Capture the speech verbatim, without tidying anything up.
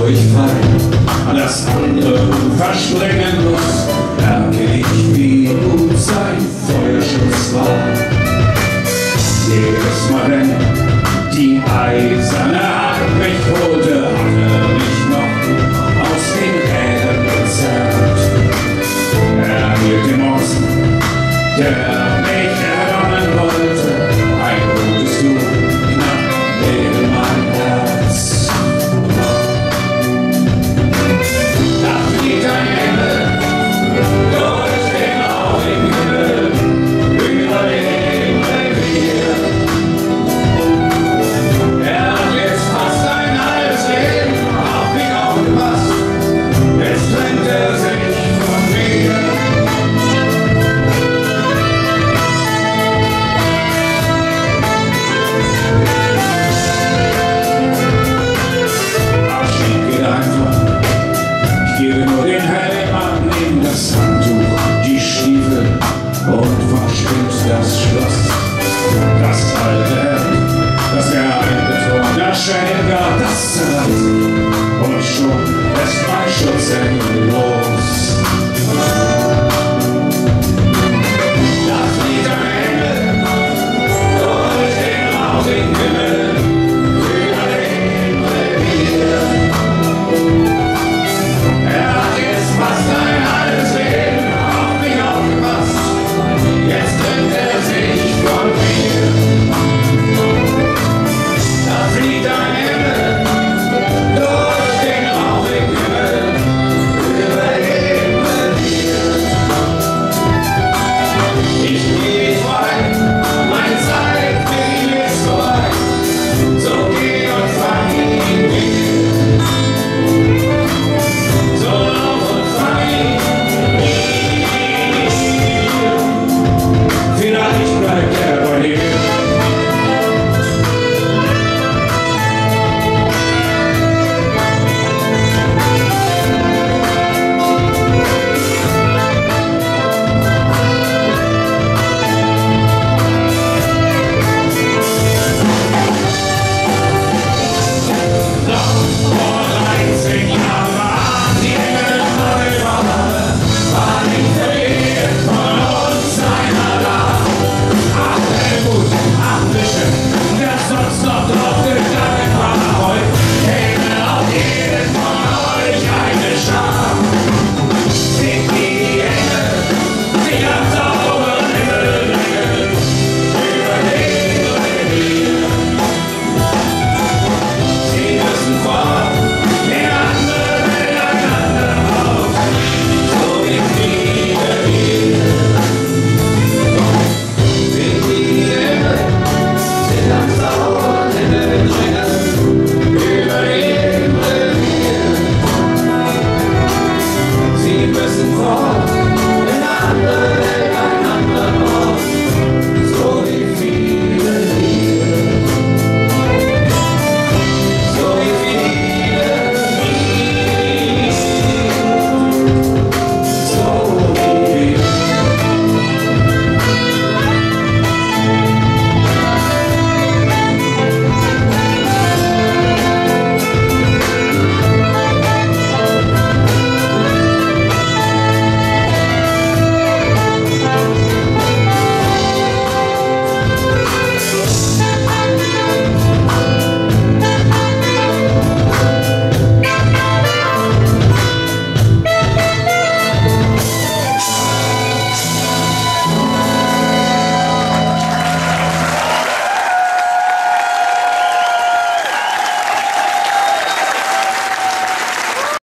wo ich fall, an das andere verspringen muss, merke ich, wie gut sein Feuerschutz war. Jedes Mal, wenn die eiserne Hand mich holte, hatte mich noch aus den Rädern gezerrt. Er hielt den Ochsen, der mich erdommen wollte, ein gutes Du knapp neben mein Herz. Da fliegt ein Engel durch den traurigen Himmel, über dem Revier. Er hat jetzt fast ein halbes Leben auf mich aufgepasst, jetzt trennt er sich von mir. Die Stiefel und verspinnt das Schloss. Das alte Hemd, das geheimbetonene Schelger, das zerreißt sich und schon lässt mein Schutzengel los.